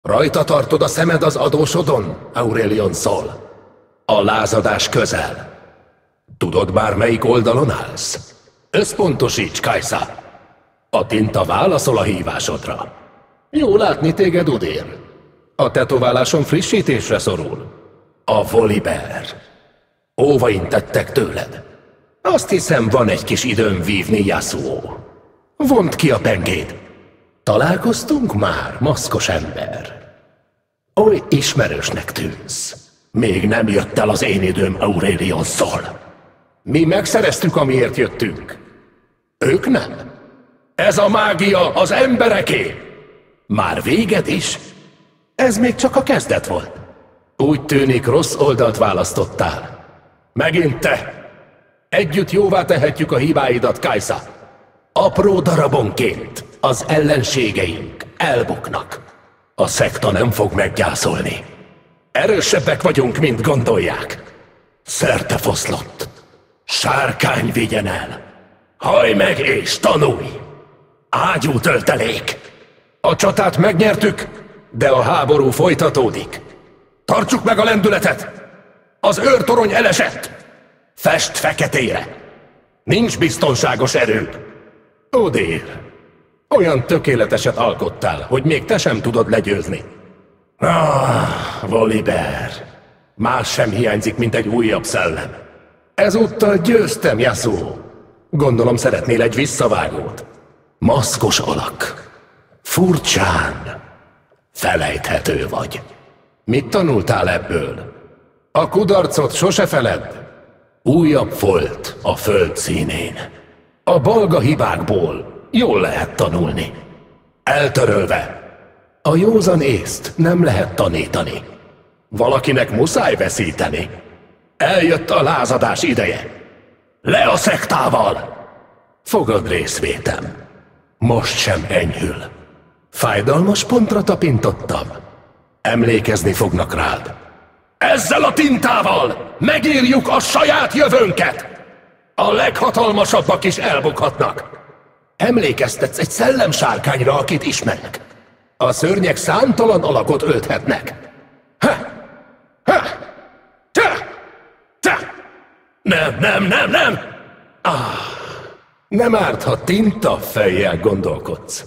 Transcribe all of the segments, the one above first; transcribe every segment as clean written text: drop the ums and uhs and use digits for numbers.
Rajta tartod a szemed az adósodon, Aurelion Sol. A lázadás közel. Tudod már melyik oldalon állsz? Összpontosíts, Kajsa! A tinta válaszol a hívásodra. Jó látni téged, Udér. A tetováláson frissítésre szorul. A Volibear. Óva intettek tőled. Azt hiszem, van egy kis időm vívni, Yasuo. Vond ki a pengéd. Találkoztunk már, maszkos ember? Oly ismerősnek tűnsz. Még nem jött el az én időm, Aurelion Sol. Mi megszereztük, amiért jöttünk. Ők nem. Ez a mágia az embereké. Már véged is? Ez még csak a kezdet volt. Úgy tűnik, rossz oldalt választottál. Megint te. Együtt jóvá tehetjük a hibáidat, Kajsa. Apró darabonként az ellenségeink elbuknak. A szekta nem fog meggyászolni. Erősebbek vagyunk, mint gondolják. Szerte foszlott. Sárkány vigyen el. Hajj meg és tanulj! Ágyú töltelék! A csatát megnyertük, de a háború folytatódik. Tartsuk meg a lendületet! Az őrtorony elesett! Fest feketére! Nincs biztonságos erő! Udér, olyan tökéleteset alkottál, hogy még te sem tudod legyőzni. Volibear, más sem hiányzik, mint egy újabb szellem. Ezúttal győztem, Yasuo. Gondolom szeretnél egy visszavágót. Maszkos alak. Furcsán. Felejthető vagy. Mit tanultál ebből? A kudarcot sose feledd. Újabb folt a föld színén. A balga hibákból jól lehet tanulni. Eltörölve. A józan észt nem lehet tanítani. Valakinek muszáj veszíteni. Eljött a lázadás ideje. Le a szektával! Fogad részvétem. Most sem enyhül. Fájdalmas pontra tapintottam. Emlékezni fognak rád. Ezzel a tintával megírjuk a saját jövőnket! A leghatalmasabbak is elbukhatnak. Emlékeztetsz egy szellemsárkányra, akit ismerek. A szörnyek számtalan alakot ölthetnek. Nem! Nem árt, ha tinta fejjel gondolkodsz.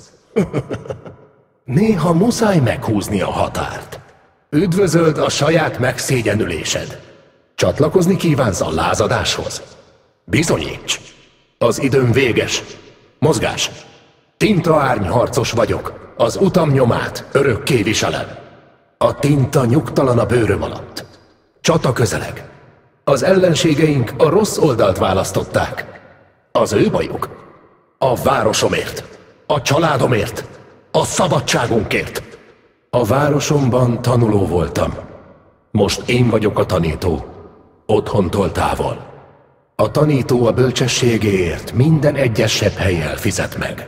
Néha muszáj meghúzni a határt. Üdvözöld a saját megszégyenülésed. Csatlakozni kívánsz a lázadáshoz? Bizonyíts! Az időm véges. Mozgás! Tintaárny harcos vagyok. Az utam nyomát örökké viselem. A tinta nyugtalan a bőröm alatt. Csata közeleg. Az ellenségeink a rossz oldalt választották. Az ő bajuk. A városomért. A családomért. A szabadságunkért. A városomban tanuló voltam. Most én vagyok a tanító. Otthontól távol. A tanító a bölcsességéért minden egyes sebb hellyel fizet meg.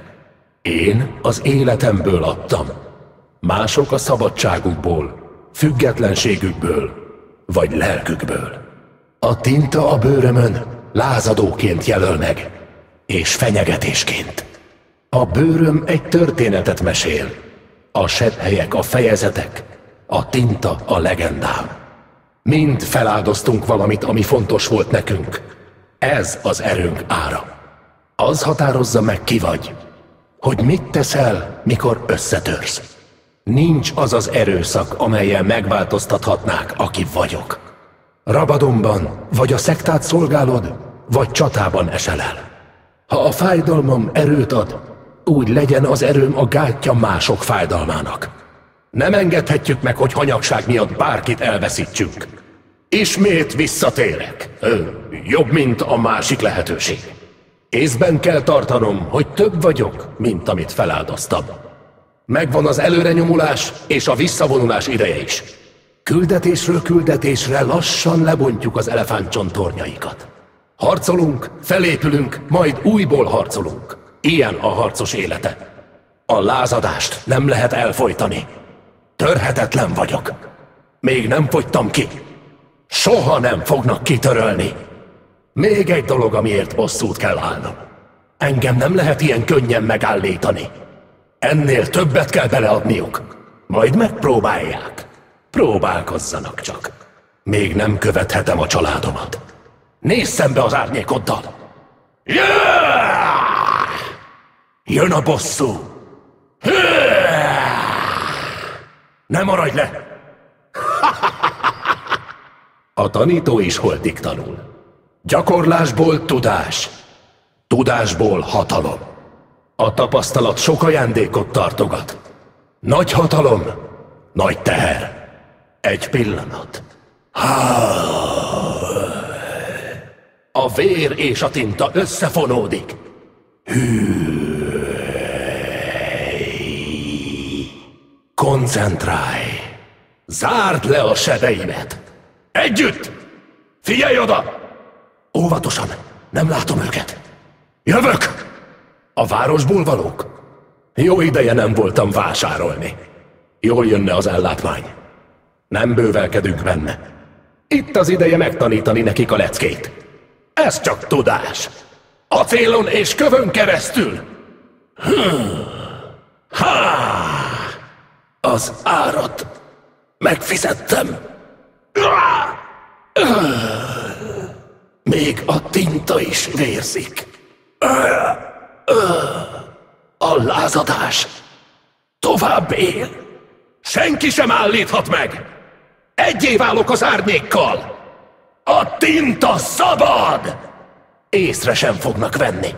Én az életemből adtam. Mások a szabadságukból, függetlenségükből, vagy lelkükből. A tinta a bőrömön lázadóként jelöl meg, és fenyegetésként. A bőröm egy történetet mesél. A sebhelyek a fejezetek, a tinta a legendám. Mind feláldoztunk valamit, ami fontos volt nekünk. Ez az erőnk ára. Az határozza meg, ki vagy. Hogy mit teszel, mikor összetörsz. Nincs az az erőszak, amellyel megváltoztathatnák, aki vagyok. Rabadonban vagy a szektát szolgálod, vagy csatában esel el. Ha a fájdalmam erőt ad, úgy legyen az erőm a gátja mások fájdalmának. Nem engedhetjük meg, hogy hanyagság miatt bárkit elveszítsünk. Ismét visszatérek. Jobb, mint a másik lehetőség. Észben kell tartanom, hogy több vagyok, mint amit feláldoztam. Megvan az előrenyomulás és a visszavonulás ideje is. Küldetésről küldetésre lassan lebontjuk az elefántcsontornyaikat. Harcolunk, felépülünk, majd újból harcolunk. Ilyen a harcos élete. A lázadást nem lehet elfojtani. Törhetetlen vagyok. Még nem fogytam ki. Soha nem fognak kitörölni. Még egy dolog, amiért bosszút kell állnom. Engem nem lehet ilyen könnyen megállítani. Ennél többet kell beleadniuk. Majd megpróbálják. Próbálkozzanak csak. Még nem követhetem a családomat. Nézz szembe az árnyékoddal! Jön a bosszú! Ne maradj le! A tanító is holtig tanul. Gyakorlásból tudás. Tudásból hatalom. A tapasztalat sok ajándékot tartogat. Nagy hatalom, nagy teher. Egy pillanat. A vér és a tinta összefonódik. Koncentrálj! Zárd le a sebeimet! Együtt! Figyelj oda! Óvatosan! Nem látom őket! Jövök! A városból valók? Jó ideje nem voltam vásárolni. Jól jönne az ellátmány. Nem bővelkedünk benne. Itt az ideje megtanítani nekik a leckét. Ez csak tudás. Acélon és kövön keresztül. Az árat megfizettem. Még a tinta is vérzik. A lázadás tovább él. Senki sem állíthat meg. Egyé válok az árnyékkal. A tinta szabad! Észre sem fognak venni.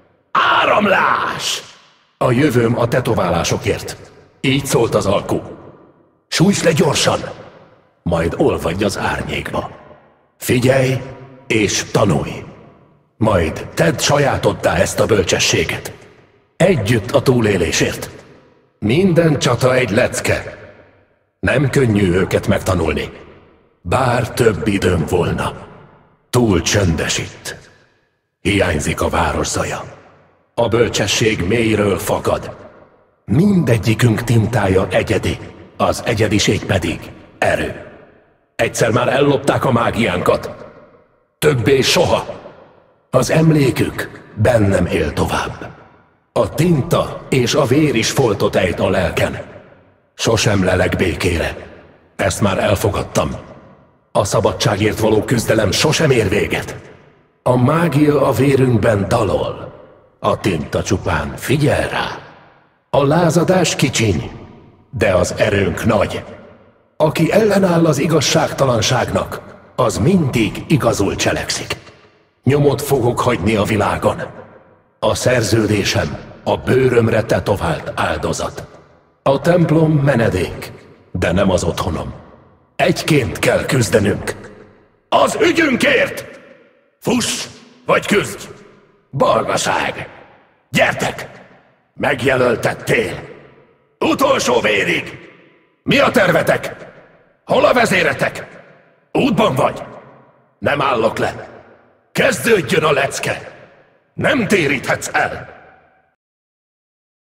Áramlás! A jövőm a tetoválásokért. Így szólt az alku. Sújts le gyorsan, majd olvadj az árnyékba. Figyelj és tanulj. Majd tedd sajátoddá ezt a bölcsességet. Együtt a túlélésért. Minden csata egy lecke. Nem könnyű őket megtanulni. Bár több időm volna. Túl csöndes itt. Hiányzik a város zaja. A bölcsesség mélyről fakad. Mindegyikünk tintája egyedi, az egyediség pedig erő. Egyszer már ellopták a mágiánkat. Többé soha. Az emlékük bennem él tovább. A tinta és a vér is foltot ejt a lelken. Sosem lelek békére. Ezt már elfogadtam. A szabadságért való küzdelem sosem ér véget. A mágia a vérünkben dalol. A tinta csupán figyel rá. A lázadás kicsiny, de az erőnk nagy. Aki ellenáll az igazságtalanságnak, az mindig igazul cselekszik. Nyomot fogok hagyni a világon. A szerződésem a bőrömre tetovált áldozat. A templom menedék, de nem az otthonom. Egyként kell küzdenünk. Az ügyünkért! Fuss, vagy küzdj! Balgaság! Gyertek! Megjelöltettél! Utolsó vérig! Mi a tervetek? Hol a vezéretek? Útban vagy? Nem állok le. Kezdődjön a lecke! Nem téríthetsz el!